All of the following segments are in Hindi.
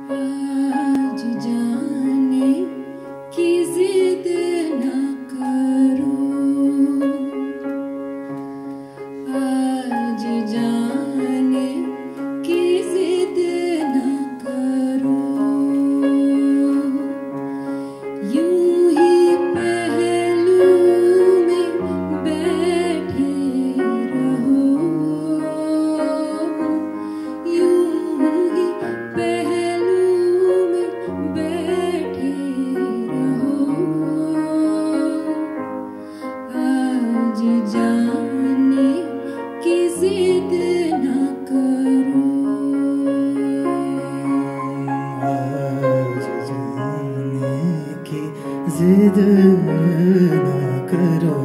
आज जाने की जिद न करो, आज जाने की जिद न करो। यूं ही पहलू में बैठे रहो, यूं ही पहलू में बैठे रहो। आज जाने की जिद न करो, आज जाने की जिद न करो।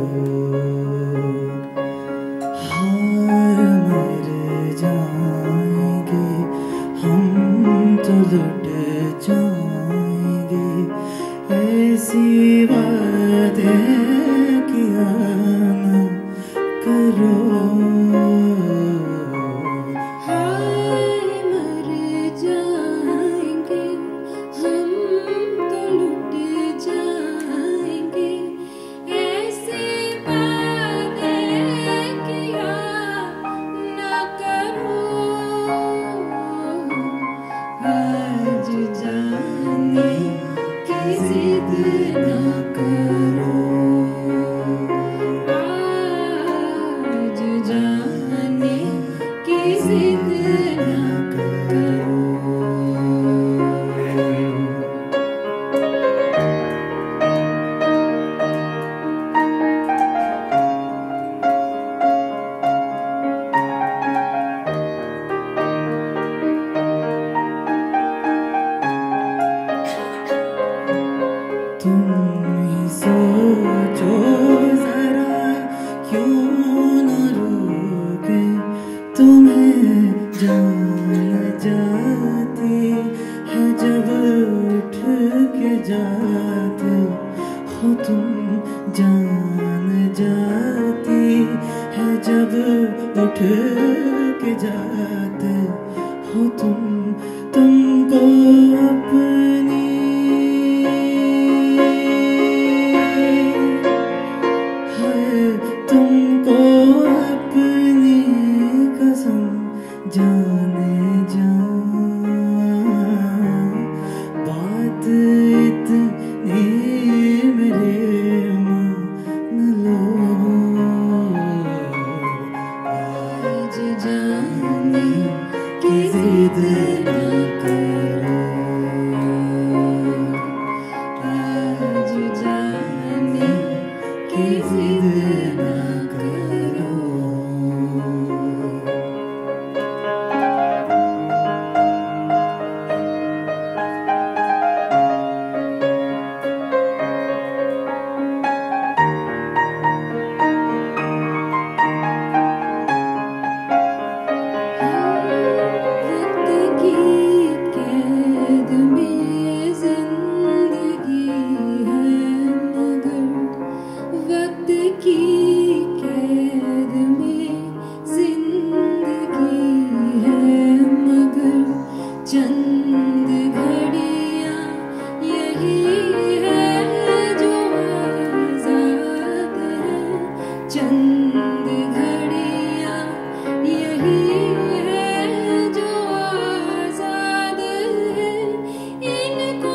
हार मर जाएंगे हम तो लुट जाएंगे, ऐसी बातें किया न करो। हाय मर जाएंगे हम तो लुट जाएंगे, ऐसी बातें किया न करो। आज जाने की जिद न करो, आज जाने की जिद न करो। तुम ही सोचो जरा, क्यों न रोके तुम्हें जान जाती है जब उठ के जाते हो तुम, जान जाती है जब उठ के जाते हो तुम। तुमको अपनी तुमको अपनी कसम जाने जा, बात इतनी मेरे मान लो। आज जाने की जिद न करो, आज जाने की जिद न करो। वक्त की कैद में जिंदगी है मगर, वक्त की कैद में जिंदगी है मगर, चंद घड़ियां यही है जो आजाद है, चंद घड़ियां यही है जो आजाद है। इनको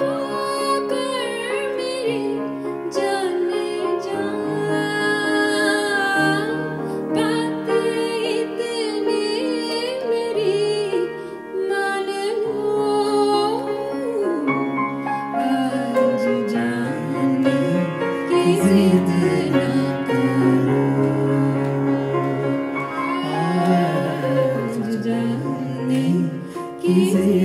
खोकर मेरी जाने जा, बात इतनी मेरी मान लो। आज जाने की जिद न करो, आज जाने की जिद